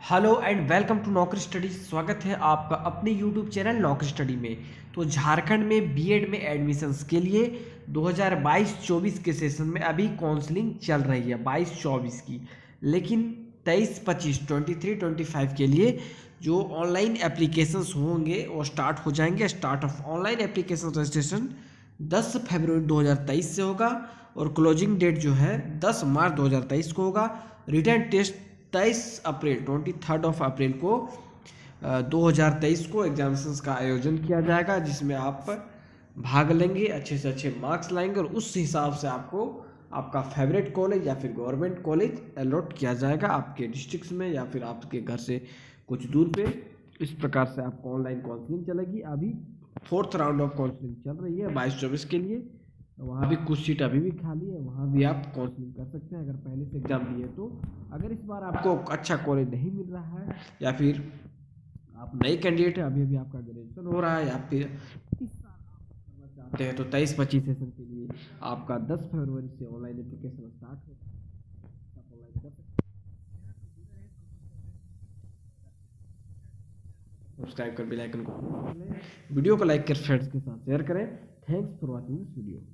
Hello and welcome to Naukri study. स्वागत है आपका अपने यूट्यूब चैनल नौकरी स्टडी में। तो झारखंड में बीएड में एडमिशन्स के लिए 2022-24 के सेशन में अभी काउंसलिंग चल रही है 22-24 की, लेकिन 23-25 23-25 के लिए जो ऑनलाइन एप्लीकेशंस होंगे वो स्टार्ट हो जाएंगे। Start of online application registration 10 फरवरी 2023 से होगा और क्लोजिंग डेट जो है 10 मार्च 2023 को होगा। रिटर्न टेस्ट 23 अप्रैल को 2023 को एग्जामिनेशंस का आयोजन किया जाएगा, जिसमें आप भाग लेंगे, अच्छे से अच्छे मार्क्स लाएंगे और उस हिसाब से आपको आपका फेवरेट कॉलेज या फिर गवर्नमेंट कॉलेज अलॉट किया जाएगा आपके डिस्ट्रिक्ट में या फिर आपके घर से कुछ दूर पे। इस प्रकार से आपको ऑनलाइन काउंसलिंग चलेगी। अभी 4th राउंड ऑफ काउंसलिंग चल रही है 22-24 के लिए। वहाँ भी कुछ सीट अभी भी खाली है, वहाँ भी आप काउंसलिंग कर सकते हैं अगर पहले से एग्जाम दिए तो। अगर इस बार आपको अच्छा कॉलेज नहीं मिल रहा है या फिर आप नए कैंडिडेट हैं, अभी अभी आपका ग्रेजुएशन हो रहा है या फिर इस साल आप करना चाहते हैं, तो 23-25 सेशन के लिए आपका 10 फरवरी से ऑनलाइन एप्लीकेशन स्टार्ट हो, आप ऑनलाइन कर सकते हैं। सब्सक्राइब कर बेल आइकन को वीडियो को लाइक कर फ्रेंड्स के साथ शेयर करें। Thanks for watching this video.